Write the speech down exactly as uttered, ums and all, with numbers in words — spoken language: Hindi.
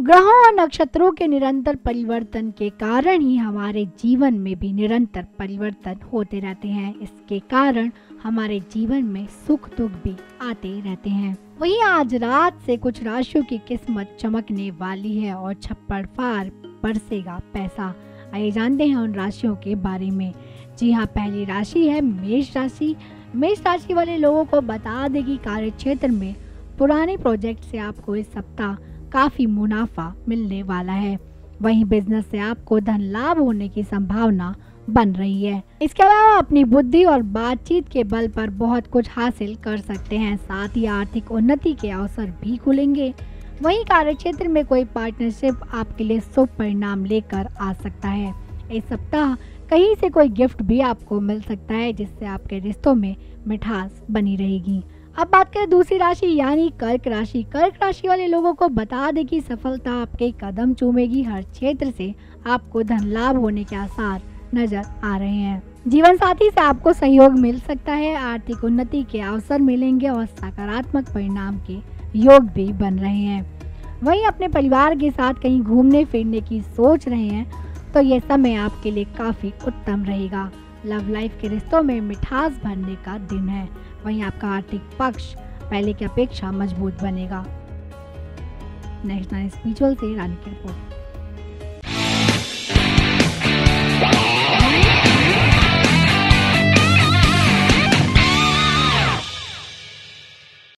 ग्रहों और नक्षत्रों के निरंतर परिवर्तन के कारण ही हमारे जीवन में भी निरंतर परिवर्तन होते रहते हैं। इसके कारण हमारे जीवन में सुख दुख भी आते रहते हैं। वहीं आज रात से कुछ राशियों की किस्मत चमकने वाली है और छप्पड़ फाड़ बरसेगा पैसा। आइए जानते हैं उन राशियों के बारे में। जी हाँ, पहली राशि है मेष राशि। मेष राशि वाले लोगों को बता दें कि कार्य क्षेत्र में पुराने प्रोजेक्ट से आपको इस सप्ताह काफी मुनाफा मिलने वाला है। वहीं बिजनेस से आपको धन लाभ होने की संभावना बन रही है। इसके अलावा अपनी बुद्धि और बातचीत के बल पर बहुत कुछ हासिल कर सकते हैं। साथ ही आर्थिक उन्नति के अवसर भी खुलेंगे। वहीं कार्य क्षेत्र में कोई पार्टनरशिप आपके लिए शुभ परिणाम लेकर आ सकता है। इस सप्ताह कहीं से कोई गिफ्ट भी आपको मिल सकता है, जिससे आपके रिश्तों में मिठास बनी रहेगी। अब बात करें दूसरी राशि यानी कर्क राशि। कर्क राशि वाले लोगों को बता दें कि सफलता आपके कदम चूमेगी। हर क्षेत्र से आपको धन लाभ होने के आसार नजर आ रहे हैं। जीवन साथी से आपको सहयोग मिल सकता है। आर्थिक उन्नति के अवसर मिलेंगे और सकारात्मक परिणाम के योग भी बन रहे हैं। वहीं अपने परिवार के साथ कहीं घूमने फिरने की सोच रहे हैं तो ये समय आपके लिए काफी उत्तम रहेगा। लव लाइफ के रिश्तों में मिठास भरने का दिन है। वहीं आपका आर्थिक पक्ष पहले की अपेक्षा मजबूत बनेगा। नेक्स्ट नाइन स्पिरिचुअल से रानी की रिपोर्ट।